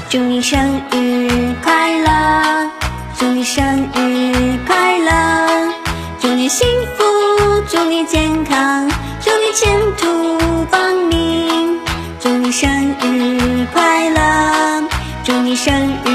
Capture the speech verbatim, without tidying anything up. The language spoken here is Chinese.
祝你生日快乐，祝你生日快乐，祝你幸福，祝你健康，祝你前途光明，祝你生日快乐，祝你生日